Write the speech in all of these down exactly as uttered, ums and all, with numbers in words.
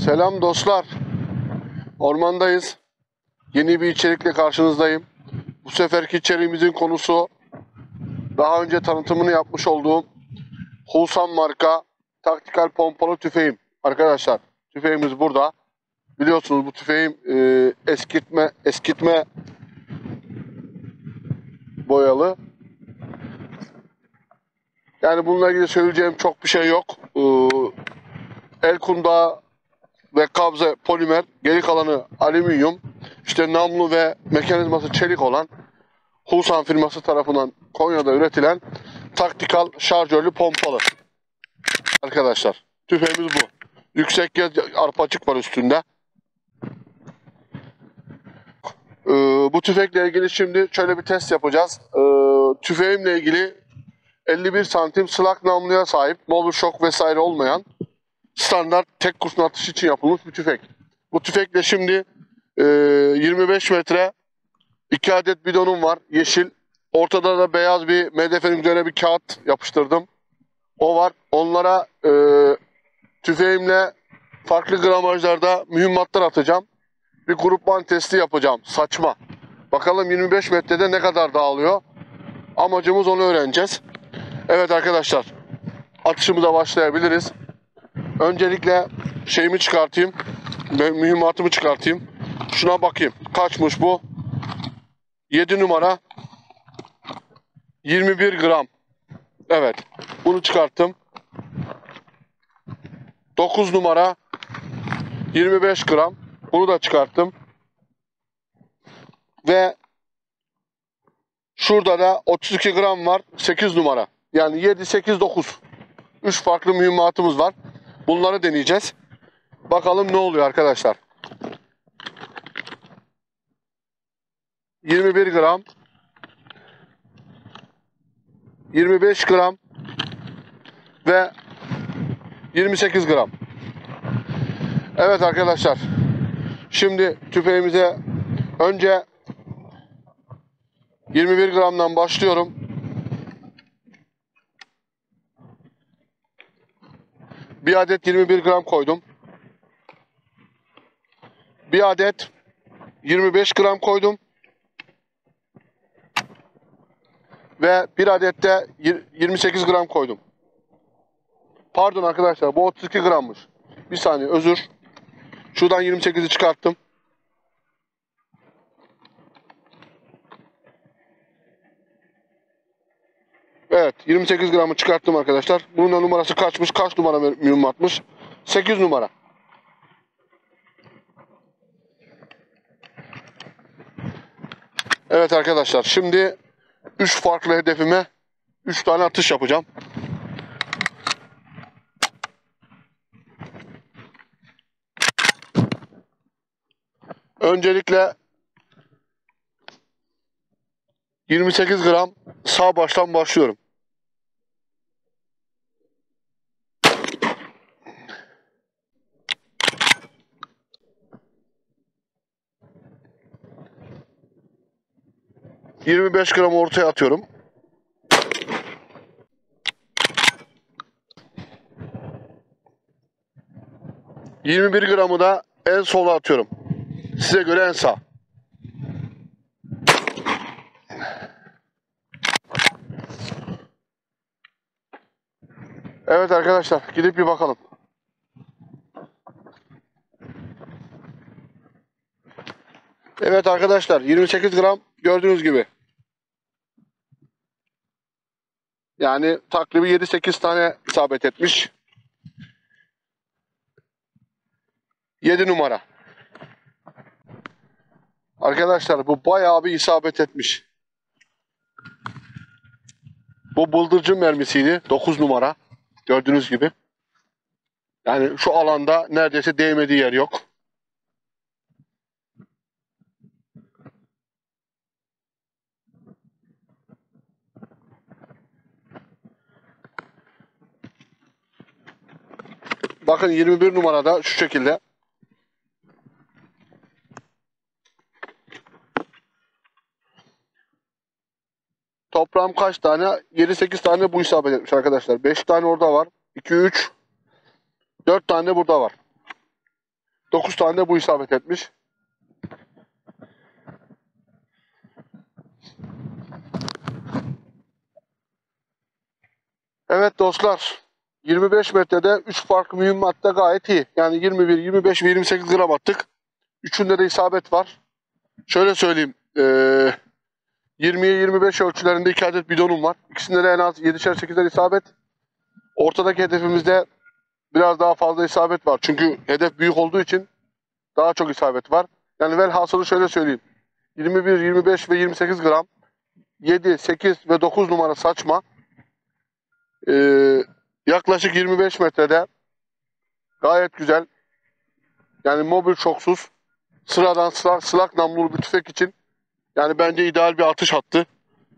Selam dostlar. Ormandayız. Yeni bir içerikle karşınızdayım. Bu seferki içeriğimizin konusu daha önce tanıtımını yapmış olduğum Hulsan marka taktikal pompalı tüfeğim. Arkadaşlar tüfeğimiz burada. Biliyorsunuz bu tüfeğim e, eskitme eskitme boyalı. Yani bununla ilgili söyleyeceğim çok bir şey yok. E, el kundağı ve kabze polimer, geri kalanı alüminyum, işte namlu ve mekanizması çelik olan Hulsan firması tarafından Konya'da üretilen taktikal şarjörlü pompalı. Arkadaşlar tüfeğimiz bu. Yüksek gez arpacık var üstünde. Ee, bu tüfekle ilgili şimdi şöyle bir test yapacağız. Ee, tüfeğimle ilgili elli bir santim slug namluya sahip, mobil şok vesaire olmayan standart tek kurşun atışı için yapılmış bir tüfek. Bu tüfekle şimdi e, yirmi beş metre iki adet bidonum var, yeşil. Ortada da beyaz bir M D F'nin üzerine bir kağıt yapıştırdım. O var. Onlara e, tüfeğimle farklı gramajlarda mühimmatlar atacağım. Bir grupman testi yapacağım. Saçma. Bakalım yirmi beş metrede ne kadar dağılıyor. Amacımız onu öğreneceğiz. Evet arkadaşlar. Atışımıza başlayabiliriz. Öncelikle şeyimi çıkartayım. Mühimmatımı çıkartayım. Şuna bakayım. Kaçmış bu? yedi numara. yirmi bir gram. Evet. Bunu çıkarttım. dokuz numara. yirmi beş gram. Bunu da çıkarttım. Ve şurada da otuz iki gram var. sekiz numara. Yani yedi, sekiz, dokuz. üç farklı mühimmatımız var. Bunları deneyeceğiz. Bakalım ne oluyor arkadaşlar. yirmi bir gram. yirmi beş gram. Ve yirmi sekiz gram. Evet arkadaşlar. Şimdi tüfeğimize önce yirmi bir gramdan başlıyorum. Bir adet yirmi bir gram koydum. Bir adet yirmi beş gram koydum. Ve bir adet de yirmi sekiz gram koydum. Pardon arkadaşlar, bu otuz iki grammış. Bir saniye, özür. Şuradan yirmi sekizi çıkarttım. Evet, yirmi sekiz gramı çıkarttım arkadaşlar. Bunun da numarası kaçmış? Kaç numara mühimmatmış? sekiz numara. Evet arkadaşlar, şimdi üç farklı hedefime üç tane atış yapacağım. Öncelikle yirmi sekiz gram sağ baştan başlıyorum. yirmi beş gram ortaya atıyorum. yirmi bir gramı da en sola atıyorum. Size göre en sağ. Evet arkadaşlar, gidip bir bakalım. Evet arkadaşlar, yirmi sekiz gram gördüğünüz gibi. Yani takribi yedi sekiz tane isabet etmiş. yedi numara. Arkadaşlar bu bayağı bir isabet etmiş. Bu bıldırcın mermisiydi. dokuz numara. Gördüğünüz gibi. Yani şu alanda neredeyse değmediği yer yok. Bakın yirmi bir numarada şu şekilde. Toplam kaç tane? yedi sekiz tane bu isabet etmiş arkadaşlar. beş tane orada var. iki, üç, dört tane burada var. dokuz tane de bu isabet etmiş. Evet dostlar, yirmi beş metrede üç farklı mühimmatta gayet iyi. Yani yirmi bir, yirmi beş ve yirmi sekiz gram attık. Üçünde de isabet var. Şöyle söyleyeyim, ee, yirmiye yirmi beş ölçülerinde iki adet bidonum var. İkisinde de en az yedişer sekizler isabet. Ortadaki hedefimizde biraz daha fazla isabet var. Çünkü hedef büyük olduğu için daha çok isabet var. Yani velhasılı şöyle söyleyeyim. yirmi bir, yirmi beş ve yirmi sekiz gram, yedi, sekiz ve dokuz numara saçma. Ee, yaklaşık yirmi beş metrede gayet güzel. Yani mobil şoksuz, sıradan sıra, slak namlulu bir tüfek için yani bence ideal bir atış hattı.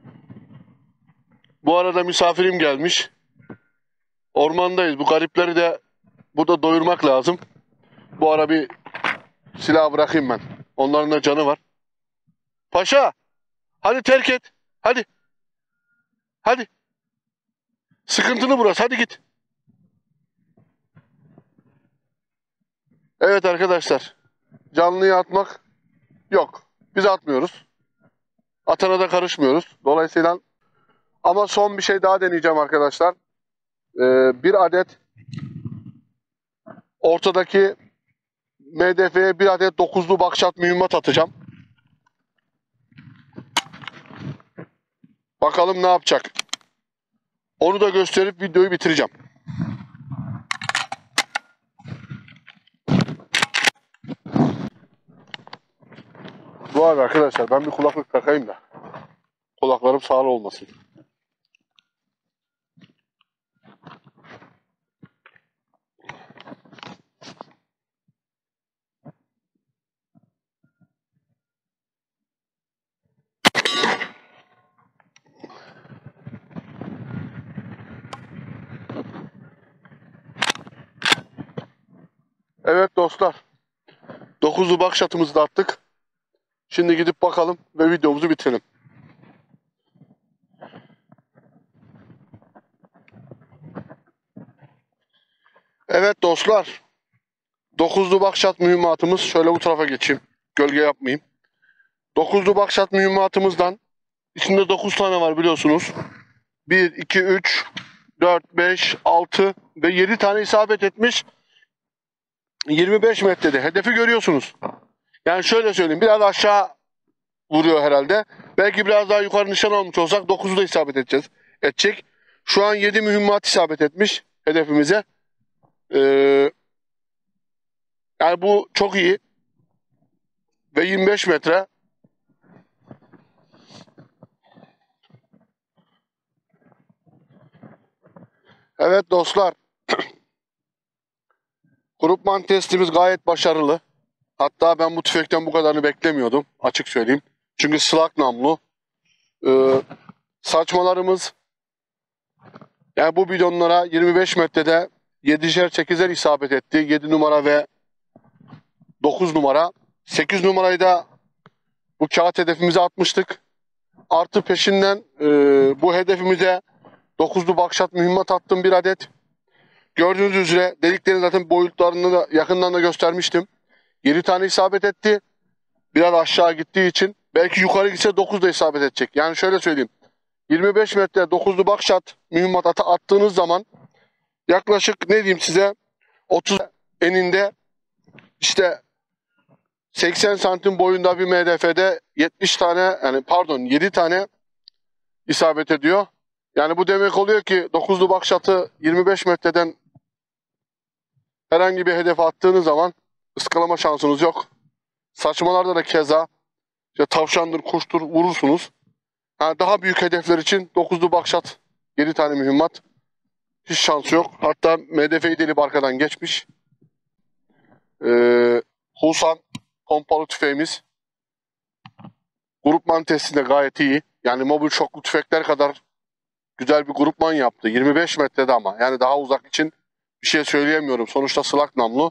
Bu arada misafirim gelmiş. Ormandayız. Bu garipleri de burada doyurmak lazım. Bu ara bir silah bırakayım ben. Onların da canı var. Paşa! Hadi terk et. Hadi. Hadi. Sıkıntılı burası. Hadi git. Evet arkadaşlar. Canlıyı atmak yok. Biz atmıyoruz. Atana da karışmıyoruz. Dolayısıyla ama son bir şey daha deneyeceğim arkadaşlar. Ee, bir adet ortadaki M D F'ye bir adet dokuzlu bakşat mühimmat atacağım. Bakalım ne yapacak. Onu da gösterip videoyu bitireceğim. Bu arada arkadaşlar ben bir kulaklık takayım da kulaklarım sağır olmasın. Evet dostlar. dokuzlu bakşatımızı da attık. Şimdi gidip bakalım ve videomuzu bitirelim. Evet dostlar. dokuzlu bakşat mühimmatımız. Şöyle bu tarafa geçeyim. Gölge yapmayayım. dokuzlu bakşat mühimmatımızdan içinde dokuz tane var biliyorsunuz. bir, iki, üç, dört, beş, altı ve yedi tane isabet etmiş. yirmi beş metrede. Hedefi görüyorsunuz. Yani şöyle söyleyeyim. Biraz aşağı vuruyor herhalde. Belki biraz daha yukarı nişan almış olsak dokuzu da isabet edeceğiz. Edecek. Şu an yedi mühimmat isabet etmiş hedefimize. Ee, yani bu çok iyi. Ve yirmi beş metre. Evet dostlar. Grupman testimiz gayet başarılı. Hatta ben bu tüfekten bu kadarını beklemiyordum. Açık söyleyeyim. Çünkü slak namlu. Ee, saçmalarımız yani bu bidonlara yirmi beş metrede yedişer sekizer isabet etti. yedi numara ve dokuz numara. sekiz numarayı da bu kağıt hedefimize atmıştık. Artı peşinden e, bu hedefimize dokuzlu bakşat mühimmat attım bir adet. Gördüğünüz üzere deliklerin zaten boyutlarını da yakından da göstermiştim. yedi tane isabet etti. Biraz aşağı gittiği için belki yukarı gitse dokuz da isabet edecek. Yani şöyle söyleyeyim. yirmi beş metre dokuzlu bakşat mühimmat atı attığınız zaman yaklaşık ne diyeyim size otuz eninde işte seksen santim boyunda bir M D F'de yetmiş tane yani pardon yedi tane isabet ediyor. Yani bu demek oluyor ki dokuzlu bakşatı yirmi beş metreden herhangi bir hedefe attığınız zaman ıskalama şansınız yok. Saçmalarda da keza işte tavşandır, kuştur vurursunuz. Yani daha büyük hedefler için dokuzlu bakşat yedi tane mühimmat. Hiç şansı yok. Hatta M D F'yi delip arkadan geçmiş. Ee, Husan pompalı tüfeğimiz. Grupman testinde gayet iyi. Yani mobil şoklu tüfekler kadar güzel bir grupman yaptı. yirmi beş metrede ama. Yani daha uzak için bir şey söyleyemiyorum. Sonuçta slak namlu.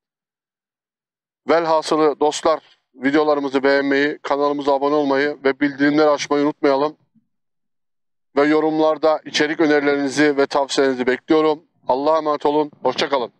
Velhasılı dostlar videolarımızı beğenmeyi, kanalımıza abone olmayı ve bildirimleri açmayı unutmayalım. Ve yorumlarda içerik önerilerinizi ve tavsiyelerinizi bekliyorum. Allah'a emanet olun. Hoşça kalın.